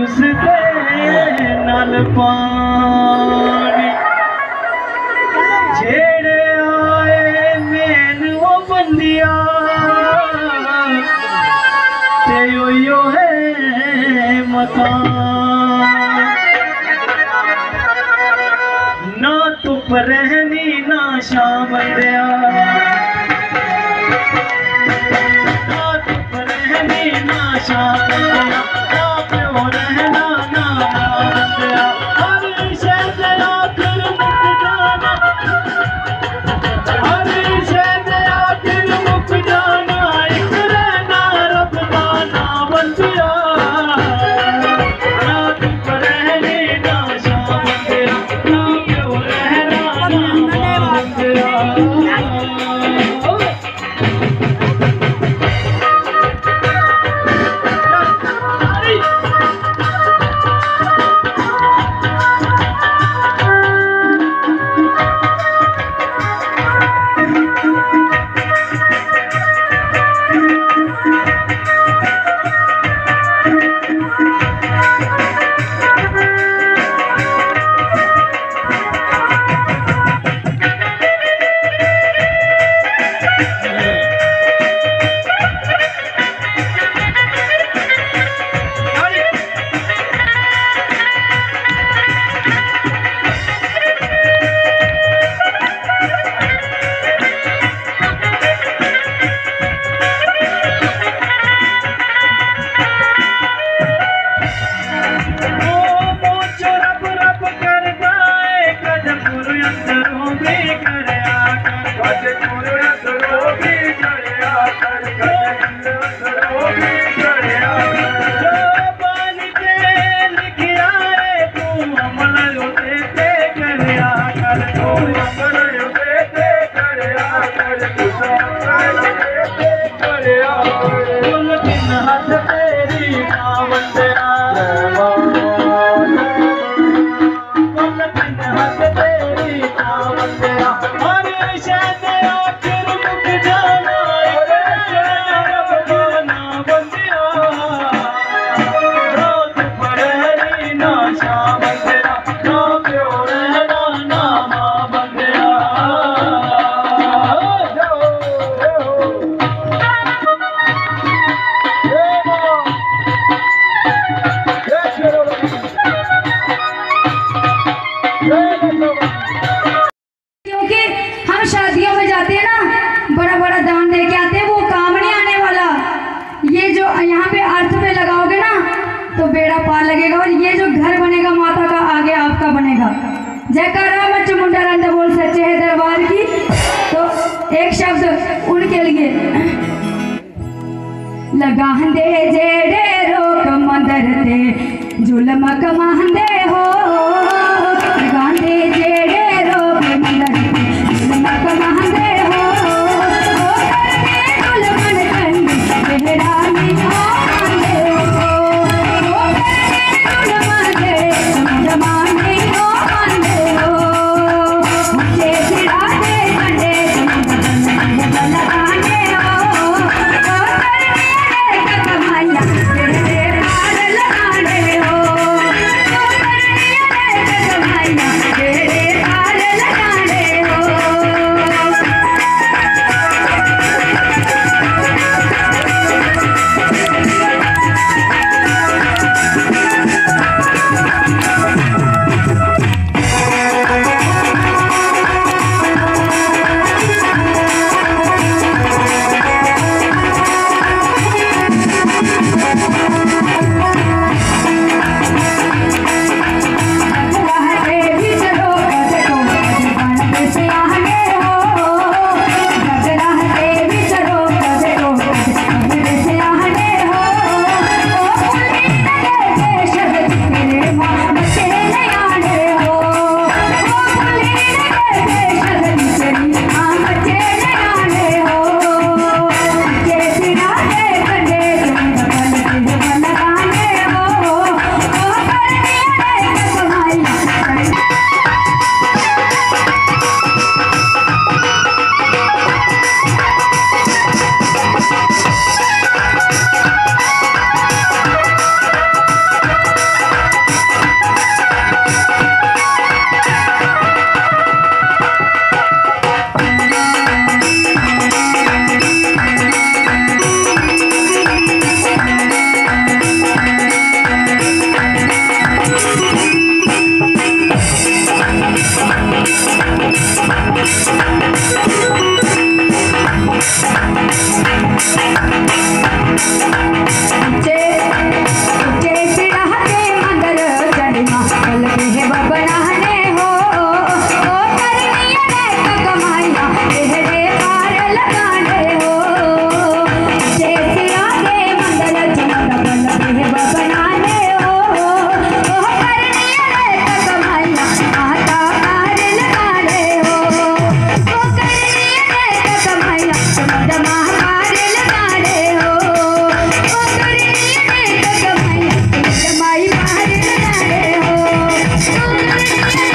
उसदे नाल पानी जेड़े आए मैन वो बंदिया ते यो है मकान ना धुप रहनी ना शाम दिया ना धुप रहनी ना शाम दिया ना प्यो रहना ना दिया हर शह दे आखिर मुक जाना हर शह दे आखिर मुक जाना एक रहना रब दा ना बंदिया ना धुप रहनी ना शाम दिया ना प्यो रहना ना दिया क्योंकि हम शादियों में जाते हैं ना, बड़ा बड़ा दान दे के आते हैं, वो काम नहीं आने वाला। ये जो यहाँ पे अर्थ पे लगाओगे ना तो बेड़ा पार लगेगा, और ये जो घर बनेगा माता का आगे आपका बनेगा। जयकारा मच मुंडा रंडा बोल सच्चे है दरबार की। तो एक शब्द उनके लिए लगांदे जेड़े रोक मंदर ते जुल्म कमांदे हो, लगांदे जेड़े रोक मंदर ते जुल्म कमांदे हो, ओ करके जुल्मन कंद बेहरानी आंदे हो, ओ करके जुल्मन दे जमाने हो आंदे हो, मुझे सिरा दे कंडे लगांदे हो, ओ करके कमाया तेरे लाड लगांदे हो, ओ ये